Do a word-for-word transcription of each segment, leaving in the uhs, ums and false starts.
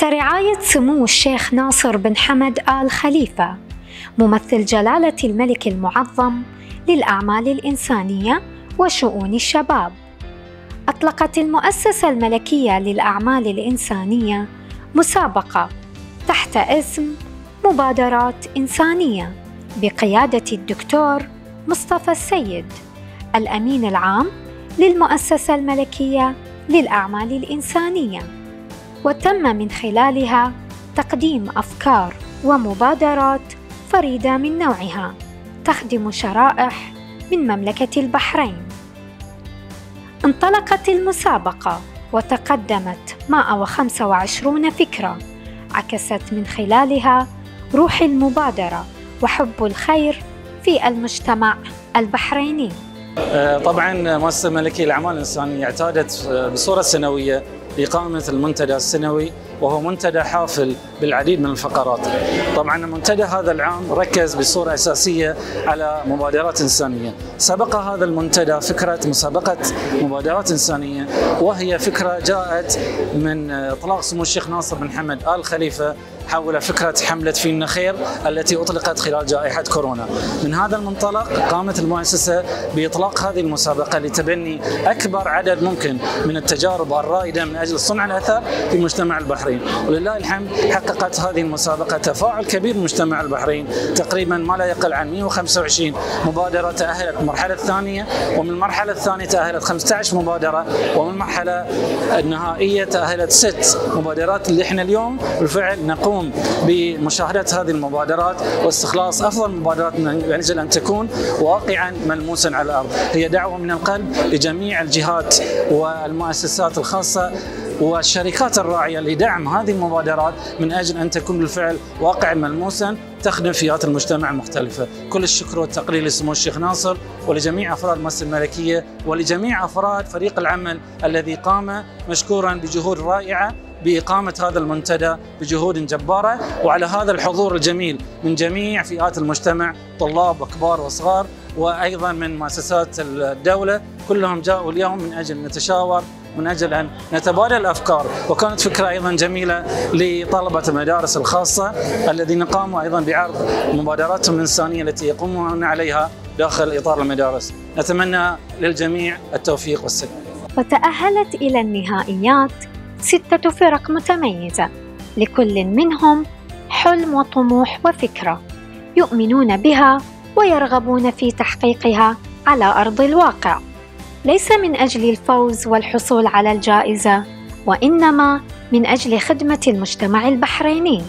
برعاية سمو الشيخ ناصر بن حمد آل خليفة ممثل جلالة الملك المعظم للأعمال الإنسانية وشؤون الشباب، أطلقت المؤسسة الملكية للأعمال الإنسانية مسابقة تحت اسم مبادرات إنسانية بقيادة الدكتور مصطفى السيد الأمين العام للمؤسسة الملكية للأعمال الإنسانية، وتم من خلالها تقديم أفكار ومبادرات فريدة من نوعها تخدم شرائح من مملكة البحرين. انطلقت المسابقة وتقدمت مئة وخمسة وعشرين فكرة عكست من خلالها روح المبادرة وحب الخير في المجتمع البحريني. طبعا مؤسسة الملكية للأعمال الإنسانية اعتادت بصورة سنوية إقامة المنتدى السنوي، وهو منتدى حافل بالعديد من الفقرات. طبعا المنتدى هذا العام ركز بصورة أساسية على مبادرات إنسانية. سبق هذا المنتدى فكرة مسابقة مبادرات إنسانية، وهي فكرة جاءت من إطلاق سمو الشيخ ناصر بن حمد آل خليفة حول فكرة حملة فينا خير التي أطلقت خلال جائحة كورونا. من هذا المنطلق قامت المؤسسة بإطلاق هذه المسابقة لتبني أكبر عدد ممكن من التجارب الرائدة من أجل صنع الأثر في مجتمع البحرين، ولله الحمد حققت هذه المسابقة تفاعل كبير من مجتمع البحرين. تقريبا ما لا يقل عن مئة وخمسة وعشرين مبادرة تأهلت المرحلة الثانية، ومن المرحلة الثانية تأهلت خمسة عشر مبادرة، ومن المرحلة النهائية تأهلت ست مبادرات اللي احنا اليوم بالفعل نقوم بمشاهدة هذه المبادرات واستخلاص أفضل مبادرات من أجل أن تكون واقعا ملموسا على الأرض. هي دعوة من القلب لجميع الجهات والمؤسسات الخاصة والشركات الراعية لدعم هذه المبادرات من أجل أن تكون بالفعل واقعا ملموسا تخدم فئات المجتمع المختلفة. كل الشكر والتقدير لسمو الشيخ ناصر ولجميع أفراد المؤسسة الملكية ولجميع أفراد فريق العمل الذي قام مشكورا بجهود رائعة بإقامة هذا المنتدى بجهود جبارة، وعلى هذا الحضور الجميل من جميع فئات المجتمع، طلاب وكبار وصغار، وأيضا من مؤسسات الدولة، كلهم جاءوا اليوم من أجل نتشاور، من أجل أن نتبادل الأفكار. وكانت فكرة أيضا جميلة لطلبة المدارس الخاصة الذين قاموا أيضا بعرض مبادراتهم الإنسانية التي يقومون عليها داخل إطار المدارس. نتمنى للجميع التوفيق والسداد. وتأهلت إلى النهائيات ستة فرق متميزة، لكل منهم حلم وطموح وفكرة يؤمنون بها ويرغبون في تحقيقها على أرض الواقع، ليس من أجل الفوز والحصول على الجائزة، وإنما من أجل خدمة المجتمع البحريني.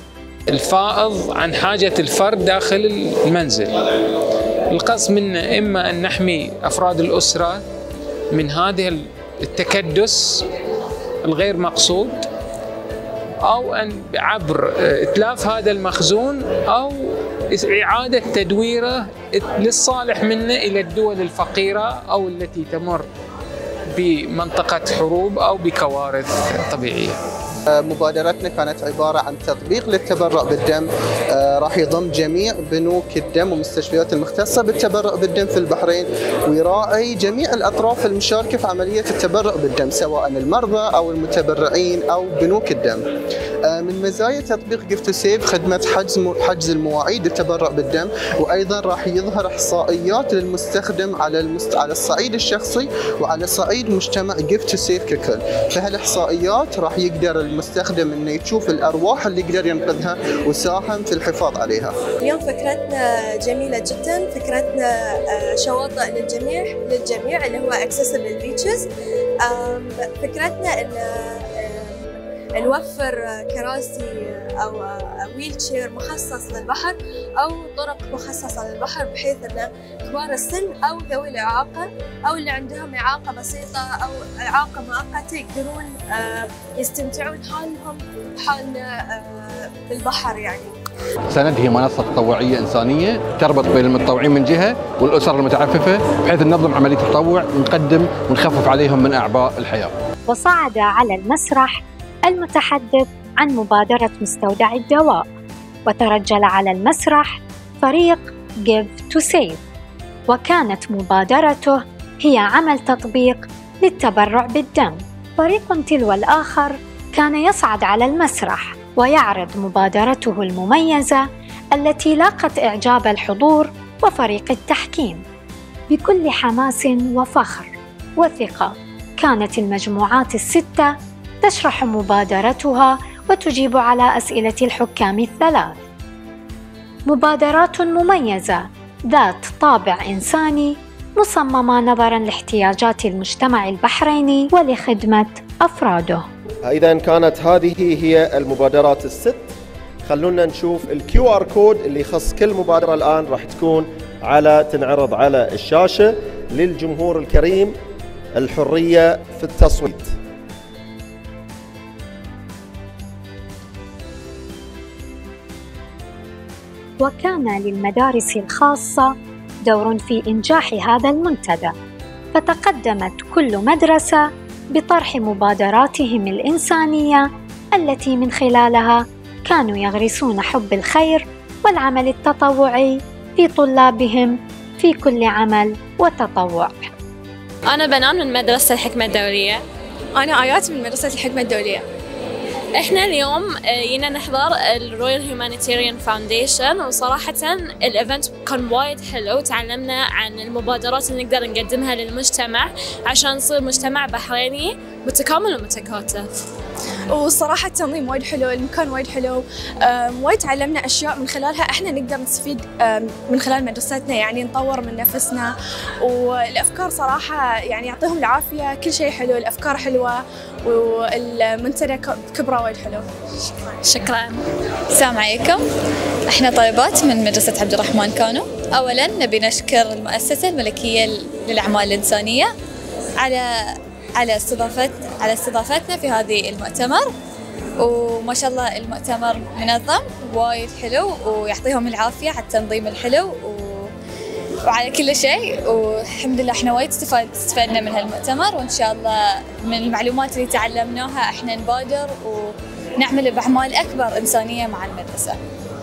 الفائض عن حاجة الفرد داخل المنزل. القصد منا إما أن نحمي أفراد الأسرة من هذه التكدس الغير مقصود، أو أن عبر إتلاف هذا المخزون أو إعادة تدويره للصالح منه إلى الدول الفقيرة أو التي تمر بمنطقة حروب أو بكوارث طبيعية. مبادرتنا كانت عبارة عن تطبيق للتبرع بالدم، راح يضم جميع بنوك الدم ومستشفيات المختصة بالتبرع بالدم في البحرين، ويراعي جميع الأطراف المشاركة في عملية التبرع بالدم سواء المرضى أو المتبرعين أو بنوك الدم. من مزايا تطبيق Give to Save خدمة حجز حجز المواعيد للتبرع بالدم، وأيضا راح يظهر إحصائيات للمستخدم على المست... على الصعيد الشخصي وعلى صعيد مجتمع Give to Save ككل. فهالإحصائيات راح يقدر المستخدم انه يشوف الارواح اللي يقدر ينقذها وساهم في الحفاظ عليها. اليوم فكرتنا جميلة جدا، فكرتنا شواطئ للجميع للجميع اللي هو accessible beaches. فكرتنا ان نوفر كراسي او ويل تشير مخصص للبحر او طرق مخصصه للبحر، بحيث ان كبار السن او ذوي الاعاقه او اللي عندهم اعاقه بسيطه او اعاقه مؤقته يقدرون يستمتعون حالهم حالنا بالبحر. يعني سند هي منصه تطوعيه انسانيه تربط بين المتطوعين من جهه والاسر المتعففه، بحيث ننظم عمليه التطوع ونقدم ونخفف عليهم من اعباء الحياه. وصعد على المسرح المتحدث عن مبادرة مستودع الدواء، وترجل على المسرح فريق Give to Save، وكانت مبادرته هي عمل تطبيق للتبرع بالدم. فريق تلو الآخر كان يصعد على المسرح ويعرض مبادرته المميزة التي لاقت إعجاب الحضور وفريق التحكيم. بكل حماس وفخر وثقة كانت المجموعات الستة تشرح مبادرتها وتجيب على أسئلة الحكام الثلاث. مبادرات مميزة ذات طابع إنساني مصممة نظراً لاحتياجات المجتمع البحريني ولخدمة أفراده. إذا كانت هذه هي المبادرات الست. خلونا نشوف الكيو آر كود اللي يخص كل مبادرة الآن راح تكون على تنعرض على الشاشة للجمهور الكريم. الحرية في التصويت. وكان للمدارس الخاصة دور في إنجاح هذا المنتدى، فتقدمت كل مدرسة بطرح مبادراتهم الإنسانية التي من خلالها كانوا يغرسون حب الخير والعمل التطوعي في طلابهم في كل عمل وتطوع. أنا بنان من مدرسة الحكمة الدولية. أنا آيات من مدرسة الحكمة الدولية. احنا اليوم جينا نحضر الرويال هيومانيتيريان فاونديشن، وصراحة الايفنت كان وايد حلو. تعلمنا عن المبادرات اللي نقدر نقدمها للمجتمع عشان نصير مجتمع بحريني متكامل ومتكاتف. وصراحة التنظيم وايد حلو، المكان وايد حلو، وايد تعلمنا أشياء من خلالها إحنا نقدر نستفيد من خلال مدرستنا، يعني نطور من نفسنا. والأفكار صراحة يعني يعطيهم العافية، كل شيء حلو، الأفكار حلوة، والمنتدى كبره وايد حلو. شكرا. السلام عليكم، احنا طالبات من مدرسة عبد الرحمن كانو. أولا نبي نشكر المؤسسة الملكية للأعمال الإنسانية على على استضافت على استضافتنا في هذه المؤتمر، وما شاء الله المؤتمر منظم وايد حلو، ويعطيهم العافية على التنظيم الحلو و... وعلى كل شيء. والحمد لله احنا وايد استفدنا من هالمؤتمر، وان شاء الله من المعلومات اللي تعلمناها احنا نبادر ونعمل بأعمال أكبر إنسانية مع المدرسة.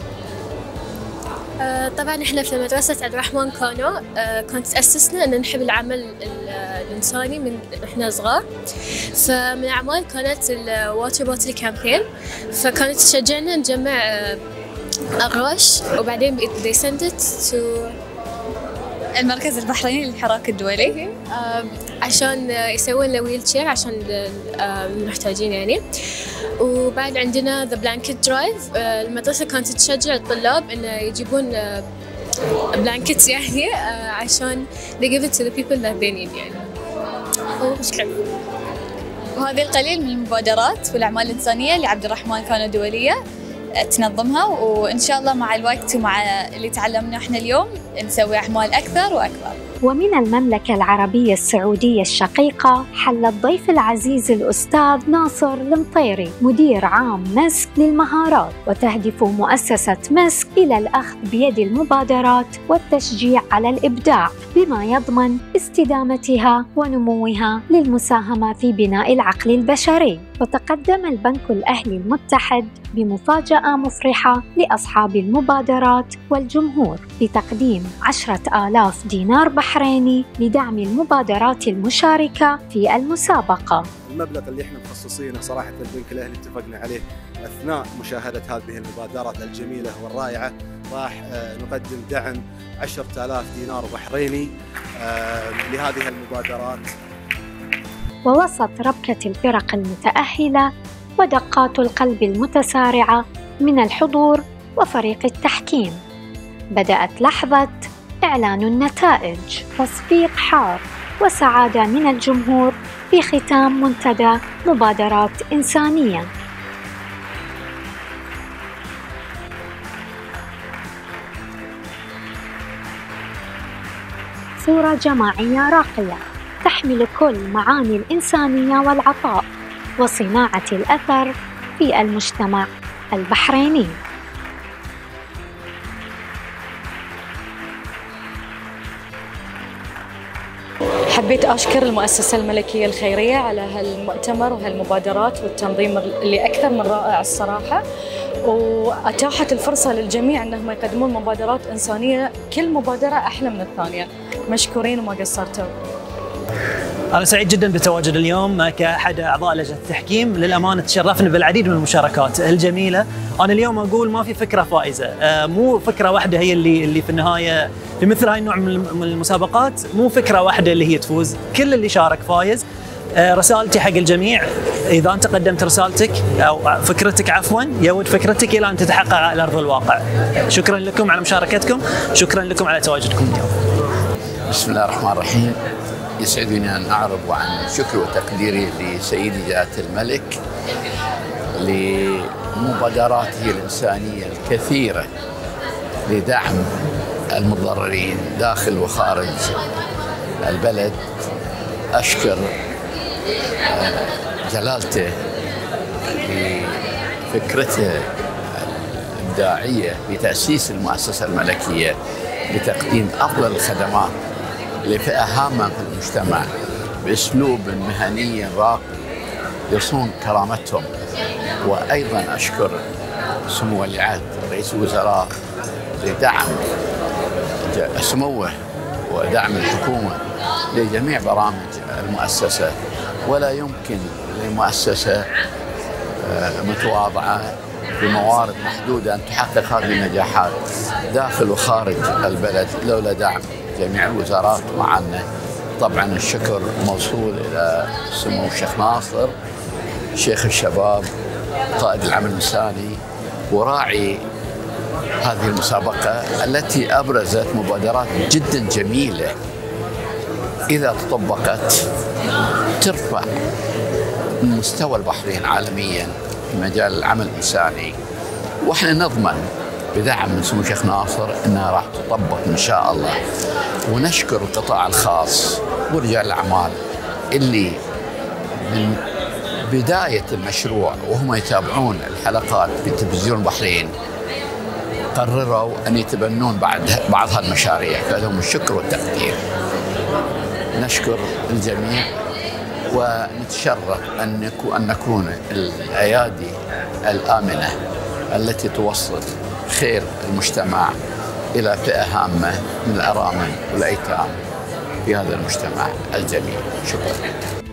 طبعا احنا في مدرسة عبد الرحمن كانو كانت تأسسنا ان نحب العمل الانساني من احنا صغار. فمن الاعمال كانت الواتر بوتل كامبين، فكانت تشجعنا نجمع اغراش وبعدين they send it to المركز البحريني للحراك الدولي عشان يسوون له ويل تشير عشان المحتاجين يعني. وبعد عندنا ذا بلانكت درايف، المدرسة كانت تشجع الطلاب إنه يجيبون بلانكتس يعني عشان they give it to the people that they need يعني. وشكرا. وهذه القليل من المبادرات والأعمال الإنسانية اللي عبد الرحمن كانوا دولية تنظمها، وإن شاء الله مع الوقت ومع اللي تعلمناه إحنا اليوم نسوي أعمال أكثر وأكبر. ومن المملكة العربية السعودية الشقيقة حل الضيف العزيز الأستاذ ناصر المطيري مدير عام مسك للمهارات، وتهدف مؤسسة مسك إلى الأخذ بيد المبادرات والتشجيع على الإبداع بما يضمن استدامتها ونموها للمساهمة في بناء العقل البشري. وتقدم البنك الأهلي المتحد بمفاجأة مفرحة لأصحاب المبادرات والجمهور بتقديم عشرة آلاف دينار بحريني لدعم المبادرات المشاركة في المسابقة. المبلغ اللي احنا مخصصينه صراحة البنك الأهلي اتفقنا عليه أثناء مشاهدة هذه المبادرات الجميلة والرائعة، راح نقدم دعم عشرة آلاف دينار بحريني لهذه المبادرات. ووسط ربكة الفرق المتأهلة ودقات القلب المتسارعة من الحضور وفريق التحكيم، بدأت لحظة إعلان النتائج، تصفيق حار وسعادة من الجمهور في ختام منتدى مبادرات إنسانية. صورة جماعية راقية تحمل كل معاني الإنسانية والعطاء وصناعة الأثر في المجتمع البحريني. حبيت أشكر المؤسسة الملكية الخيرية على هالمؤتمر وهالمبادرات والتنظيم اللي أكثر من رائع الصراحة، وأتاحت الفرصة للجميع أنهم يقدمون مبادرات إنسانية، كل مبادرة أحلى من الثانية. مشكورين وما قصرتوا. أنا سعيد جدا بتواجد اليوم كأحد أعضاء لجنة التحكيم. للأمانة تشرفنا بالعديد من المشاركات الجميلة. أنا اليوم أقول ما في فكرة فائزة، مو فكرة واحدة هي اللي اللي في النهاية في مثل هاي النوع من المسابقات، مو فكرة واحدة اللي هي تفوز، كل اللي شارك فايز. رسالتي حق الجميع، إذا أنت قدمت رسالتك أو فكرتك عفوا يود فكرتك إلى أن تتحقق على أرض الواقع. شكرا لكم على مشاركتكم، شكرا لكم على تواجدكم اليوم. بسم الله الرحمن الرحيم. يسعدني أن أعرب عن شكري وتقديري لسيدي جلالة الملك لمبادراته الإنسانية الكثيرة لدعم المتضررين داخل وخارج البلد. أشكر جلالته لفكرته الإبداعية لتأسيس المؤسسة الملكية لتقديم أفضل الخدمات لفئة هامة في المجتمع بأسلوب مهني راقي يصون كرامتهم. وأيضا أشكر سمو ولي العهد رئيس الوزراء لدعم سموه ودعم الحكومة لجميع برامج المؤسسة. ولا يمكن لمؤسسة متواضعة بموارد محدودة أن تحقق هذه النجاحات داخل وخارج البلد لولا دعم جميع الوزارات معنا. طبعا الشكر موصول إلى سمو الشيخ ناصر شيخ الشباب قائد العمل الإنساني وراعي هذه المسابقة التي أبرزت مبادرات جدا جميلة إذا تطبقت ترفع من مستوى البحرين عالميا في مجال العمل الإنساني. وإحنا نضمن بدعم من سمو الشيخ ناصر أنها راح تطبق إن شاء الله. ونشكر القطاع الخاص ورجال الأعمال اللي من بداية المشروع وهم يتابعون الحلقات في تلفزيون البحرين قرروا أن يتبنون بعد بعض هالمشاريع، فلهم الشكر والتقدير. نشكر الجميع ونتشرف أن أن نكون الأيادي الآمنة التي توصل خير المجتمع إلى فئة هامة من الأرامل والأيتام في هذا المجتمع الجميل. شكرا.